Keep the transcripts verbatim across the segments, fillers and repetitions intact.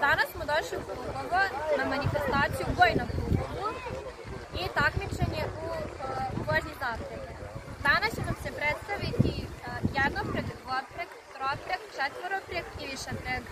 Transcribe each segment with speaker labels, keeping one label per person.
Speaker 1: Danas smo došli u Krugovo na manifestaciju Boj na Krugovu i takmičenje u vožnji zaprege. Danas će nam se predstaviti jednopreg, dvopreg, tropreg, četvoropreg i višepreg.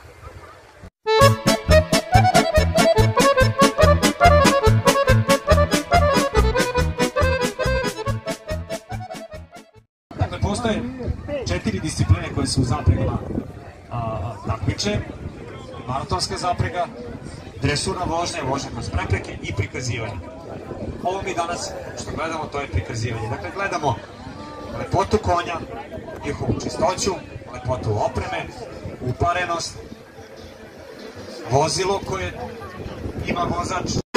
Speaker 2: Dakle, postoje četiri discipline koje su u zapregama takmiče: maratonska zaprega, dresurna vožnja, vožnja kroz prepreke i prikazivanje. Ovo mi danas što gledamo, to je prikazivanje. Dakle, gledamo lepotu konja, njihovu čistoću, lepotu opreme, uparenost, vozilo koje ima vozač.